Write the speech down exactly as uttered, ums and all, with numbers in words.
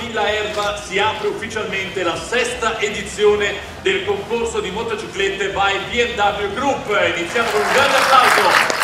Villa Erba si apre ufficialmente la sesta edizione del concorso di motociclette by B M W Group. Iniziamo con un grande applauso